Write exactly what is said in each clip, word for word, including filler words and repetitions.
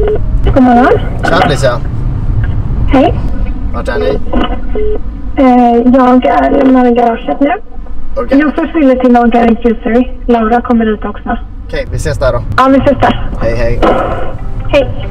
God morgon. Tja Felicia. Hej. Vart är ni? Eh, jag är lämnar i garaget nu. Okay. Jag försvinner till Organic Juicery. Laura kommer dit också. Okej, okay, vi ses där då. Ja, vi ses där. Hej, hej. Hej.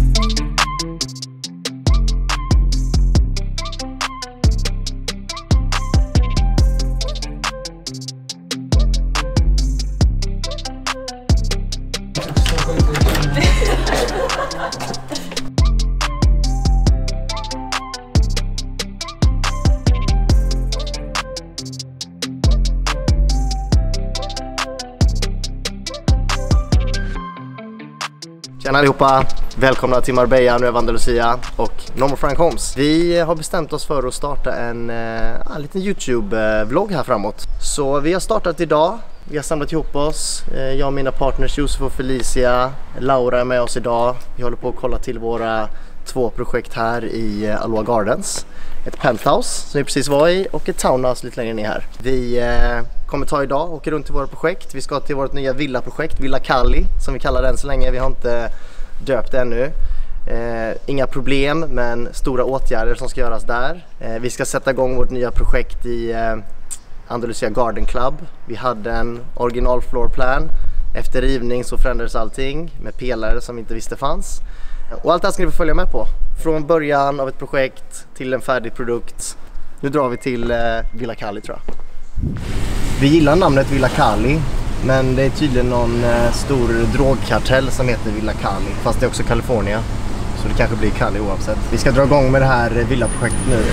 Tjena allihopa, välkomna till Marbella, nu är Andalusia och Normal Frank Homes. Vi har bestämt oss för att starta en, en liten YouTube-vlogg här framåt. Så vi har startat idag, vi har samlat ihop oss, jag och mina partners Josef och Felicia, Laura är med oss idag. Vi håller på att kolla till våra två projekt här i Aloha Gardens. Ett penthouse som vi precis var i och ett townhouse lite längre ner här. Vi eh, kommer ta idag och åka runt till våra projekt. Vi ska till vårt nya villaprojekt, Villa Cali, som vi kallar den så länge. Vi har inte döpt det ännu. Eh, inga problem, men stora åtgärder som ska göras där. Eh, vi ska sätta igång vårt nya projekt i eh, Andalusia Garden Club. Vi hade en original floor plan. Efter rivning så förändrades allting med pelare som vi inte visste fanns. Och allt det här ska ni få följa med på. Från början av ett projekt till en färdig produkt. Nu drar vi till eh, Villa Cali tror jag. Vi gillar namnet Villa Cali, men det är tydligen någon eh, stor drogkartell som heter Villa Cali. Fast det är också Kalifornien, så det kanske blir Cali oavsett. Vi ska dra igång med det här villaprojektet nu.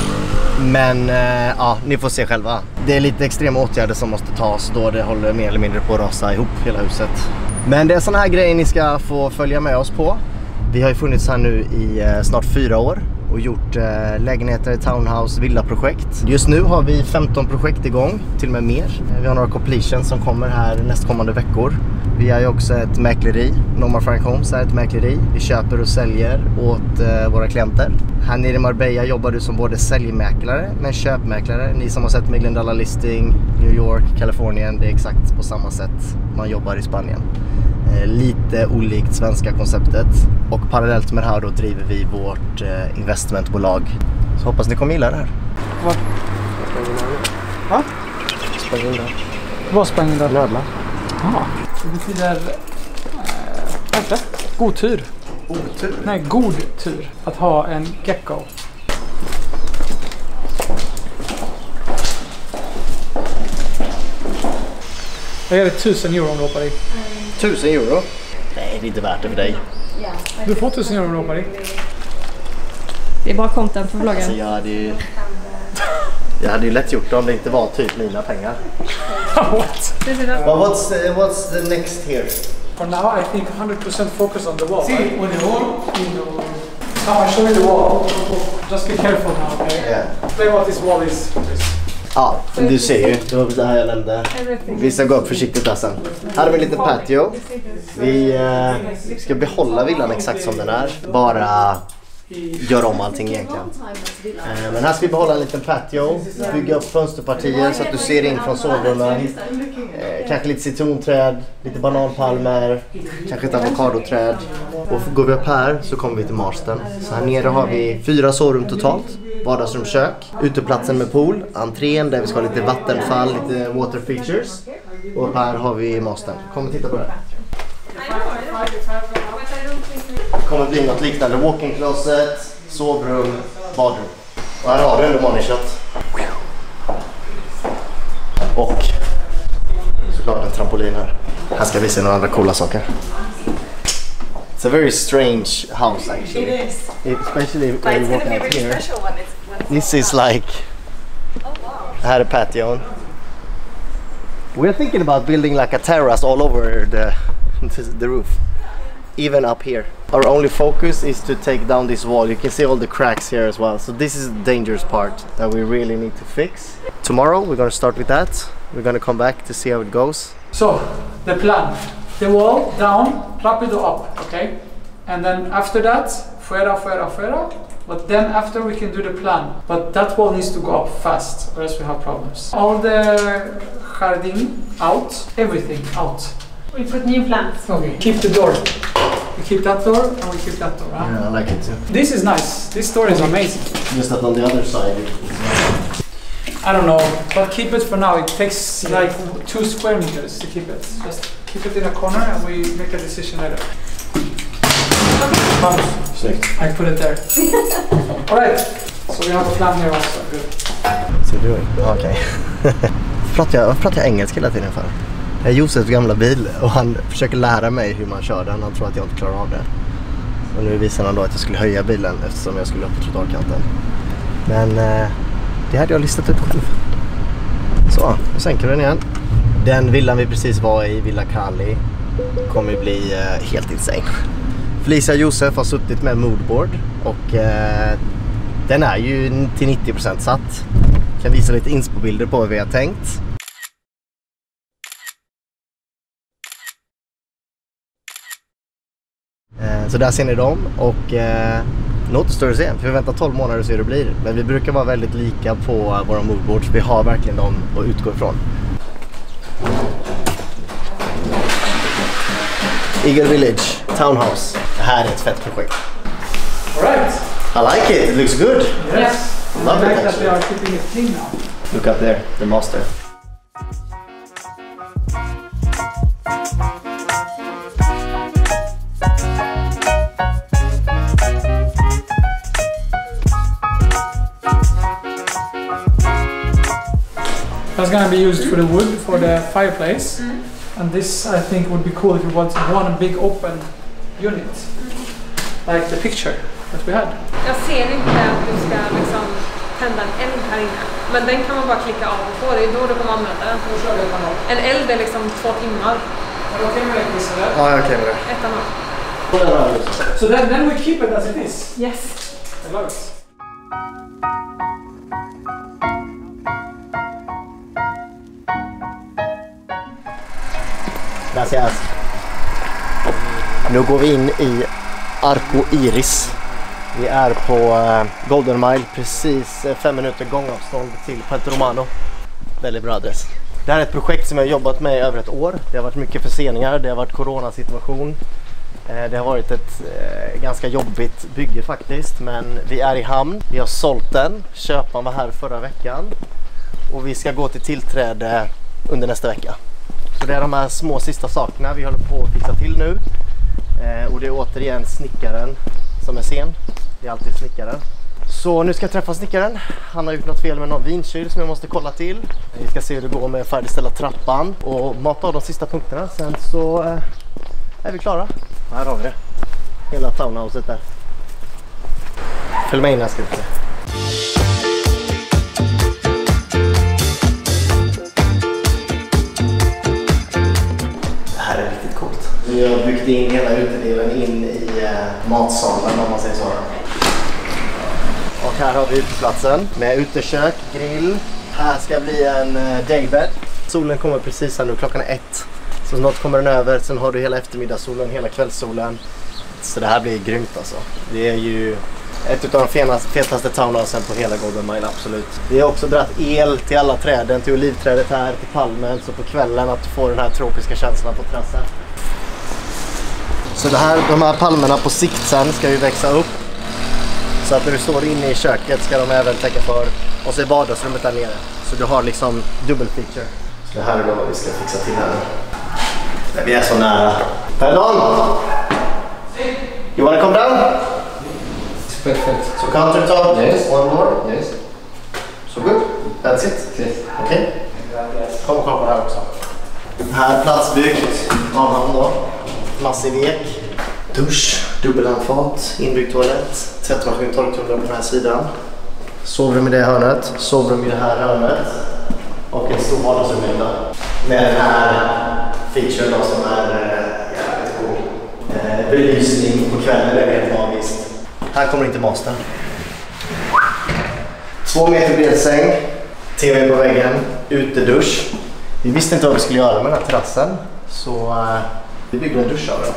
Men eh, ja, ni får se själva. Det är lite extrema åtgärder som måste tas då det håller mer eller mindre på att rasa ihop hela huset. Men det är såna här grejer ni ska få följa med oss på. Vi har ju funnits här nu i eh, snart fyra år och gjort eh, lägenheter i townhouse, villaprojekt. Just nu har vi femton projekt igång, till och med mer. Vi har några completions som kommer här nästkommande veckor. Vi har ju också ett mäkleri, Normal Frank Homes är ett mäkleri. Vi köper och säljer åt eh, våra klienter. Här nere i Marbella jobbar du som både säljmäklare men köpmäklare. Ni som har sett med Glendala Listing, New York, Kalifornien, det är exakt på samma sätt man jobbar i Spanien. Eh, lite olikt svenska konceptet. Och parallellt med det här då driver vi vårt eh, investmentbolag. Så hoppas ni kommer gilla det här. Vad? Va? Spräng in där. Vad sprang in där? Nödla. Ja. Det betyder eh, vad god tur. Otur? Nej, god tur att ha en gecko. Jag ger det tusen euro om du hoppar i. Tusen euro? Nej, det är inte värt det för dig. Du får tusen euro om du hoppar i. Det är bara content för vloggen. Alltså, jag hade ju... Jag hade ju lätt gjort det om det inte var typ mina pengar. What? But what's the, what's the next here? For now, I think one hundred percent focus on the wall. See, right? On the wall, you know. Now I show you the wall. Just be careful now, okay? Yeah. Play what this wall is. Ja, du ser ju. Det var det här jag nämnde. Vi ska gå upp försiktigt där sen. Här har vi lite patio. Vi eh, ska behålla villan exakt som den är. Bara gör om allting egentligen. Eh, men här ska vi behålla en liten patio. Bygga upp fönsterpartier så att du ser in från sovrummen. Eh, kanske lite citronträd, lite bananpalmer, kanske ett avokadoträd. Och går vi upp här så kommer vi till mastern. Så här nere har vi fyra sovrum totalt. Vardagsrum, kök, uteplatsen med pool, entrén där vi ska ha lite vattenfall, lite water features. Och här har vi mastern. Kom och titta på det. Det kommer bli något liknande walk-in closet, sovrum, badrum. Och här har du en money shot. Och såklart en trampolin här. Här ska vi se några andra coola saker. It's a very strange house actually. It is. Especially But when it's you going walk to be a out really here. special one. It's when it's This is like... oh wow. Här är patio. We're thinking about building like a terrace all over the, the roof. Even up here. Our only focus is to take down this wall. You can see all the cracks here as well. So this is the dangerous part that we really need to fix. Tomorrow we're going to start with that. We're going to come back to see how it goes. So, the plan. The wall down, rapido up, okay? And then after that, fuera, fuera, fuera. But then after we can do the plan. But that wall needs to go up fast, or else we have problems. All the jardin out, everything out. We put new plants. Okay, keep the door. We keep that door and we keep that door. Huh? Yeah, I like it too. This is nice. This door is amazing. Just that on the other side. I don't know, but keep it for now. It takes like two square meters to keep it. Just keep it in a corner and we make a decision later. Snyggt. I put it there. Alright, so we have a plan here also. Good. So doing? Okej. pratar jag, pratar jag engelska hela tiden för? Det är Josefs gamla bil och han försöker lära mig hur man kör den. Han tror att jag inte klarar av det. Och nu visar han då att jag skulle höja bilen eftersom jag skulle upp på trottoarkanten. Men eh, det hade jag listat ut själv. Så, nu sänker den igen. Den villan vi precis var i, Villa Kali, kommer ju bli eh, helt insane. Felicia och Josef har suttit med moodboard och eh, den är ju till nittio procent satt. Jag kan visa lite inspo-bilder på vad vi har tänkt. Eh, så där ser ni dem och eh, något större sen, för vi väntar tolv månader och ser hur det blir. Men vi brukar vara väldigt lika på våra moodboards. Vi har verkligen dem att utgå ifrån. Eagle Village Townhouse. Det här är ett fett projekt. Alright. I like it. It looks good. Yes. Love I it, like that actually. we are keeping it clean now. Look up there, the master. That's gonna be used for the wood for the fireplace. Mm. And this I think would be cool if you want one big open unit. Mm. Like the picture that we had. Jag ser inte att du ska liksom tända en eld här inne. Men den kan man bara klicka av och på. Det är då du kommer använda den. En eld är liksom två timmar. Är du okej med det, Chris? Ja, jag är okej med det. Ett annat. So then, then we keep it as it is. Yes. I love it. Gracias. Nu går vi in i Arco Iris. Vi är på Golden Mile, precis fem minuter gångavstånd till Puerto Romano. Väldigt bra adress. Det här är ett projekt som jag har jobbat med i över ett år. Det har varit mycket förseningar, det har varit coronasituation. Det har varit ett ganska jobbigt bygge faktiskt, men vi är i hamn. Vi har sålt den, köparen var här förra veckan och vi ska gå till tillträde under nästa vecka. Så det är de här små sista sakerna vi håller på att fixa till nu. Eh, och det är återigen snickaren som är sen. Det är alltid snickaren. Så nu ska jag träffa snickaren. Han har gjort något fel med någon vinkyl som jag måste kolla till. Vi ska se hur det går med att färdigställa trappan och mata av de sista punkterna. Sen så eh, är vi klara. Här har vi det. Hela townhouset där. Följ med in här ska vi se. Vi har byggt in hela utedelen in i eh, matsalen om man säger så. Och här har vi uteplatsen med utekök, grill. Här ska bli en eh, daybed. Solen kommer precis här nu, klockan är ett. Så snart kommer den över, sen har du hela eftermiddagssolen, hela kvällssolen. Så det här blir grymt alltså. Det är ju ett av de fetaste townhousen på hela Golden Mile, absolut. Vi har också dratt el till alla träden, till olivträdet här, till palmen. Så på kvällen att du får den här tropiska känslan på terrassen. Så det här, de här palmerna på sikt sen ska ju växa upp. Så att när du står inne i köket ska de även täcka för. Och så är vardagsrummet där nere. Så du har liksom dubbel feature. Så det här är då vad vi ska fixa till här. Men vi är så nära. Pardon! You wanna come down? Perfect. So countertop, Yes. one more. Yes. So good? That's it? Yes. Okej. Okay. Kom och kolla på det här också. Här platsbyggt av honom då. Massiv ek. Dusch, dubbelhandfat, inbyggd toalett. Tvättmaskin, torktumlare på den här sidan. Sovrum i det hörnet. Sovrum i det här hörnet. Och ett stort vardagsrum där. Med den här featuren då som är äh, jävligt cool. Eh, belysning på kvällen är helt magiskt. Här kommer inte mastern. Två meter bred säng. T V på väggen. Utedusch. Vi visste inte vad vi skulle göra med den här terrassen. Så äh, vi byggde en dusch av den.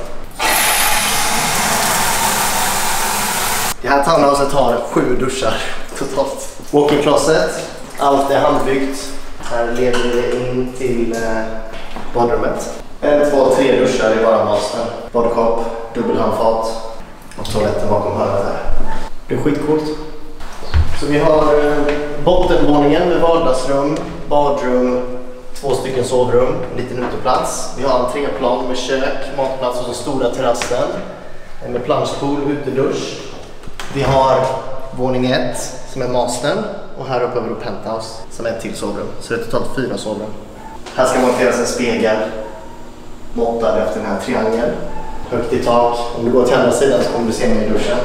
Det här townhouset har sju duschar totalt. Walk-in closet. Allt är handbyggt. Här leder vi in till eh, badrummet. En, två, tre duschar i bara mastern. Badkap, dubbelhandfat och toaletten bakom hörnet här. Det är skitcoolt. Så vi har bottenvåningen med vardagsrum, badrum, två stycken sovrum, en liten uteplats. Vi har entréplan med kök, matplats och så stora terrassen med planschpool, utedusch. Vi har våning ett som är mastern och här uppe över penthouse som är ett till sovrum. Så det är totalt fyra sovrum. Här ska monteras en spegel måttad efter den här triangeln. Högt i tak. Om du går till andra sidan så kommer du se mig i duschen.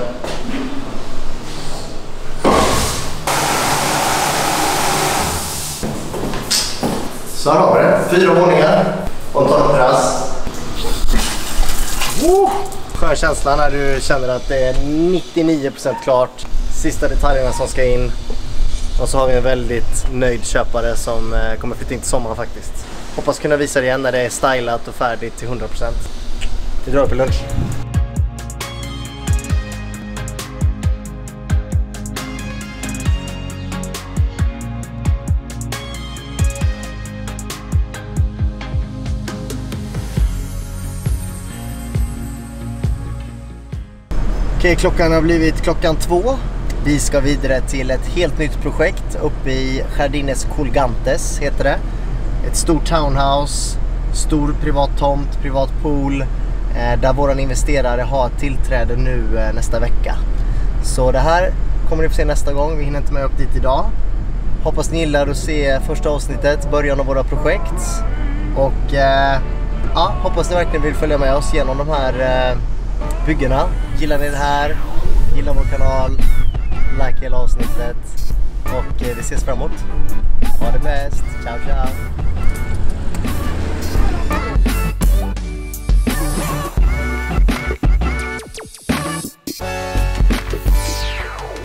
Så här har vi det. Fyra våningar och en takterrass. Oh! Skön känsla när du känner att det är nittionio procent klart. Sista detaljerna som ska in. Och så har vi en väldigt nöjd köpare som kommer flytta in till sommaren faktiskt. Hoppas kunna visa det igen när det är stylat och färdigt till hundra procent. Vi drar upp i lunch. Okej, klockan har blivit klockan två. Vi ska vidare till ett helt nytt projekt uppe i Jardines Colgantes heter det. Ett stort townhouse, stor privat tomt, privat pool eh, där våran investerare har tillträde nu eh, nästa vecka. Så det här kommer ni få se nästa gång, vi hinner inte med upp dit idag. Hoppas ni gillar att se första avsnittet, början av våra projekt. Och eh, ja, hoppas ni verkligen vill följa med oss genom de här eh, byggena. Gillar ni det här, gillar vår kanal, like hela avsnittet och vi ses framåt. Ha det bäst, ciao ciao!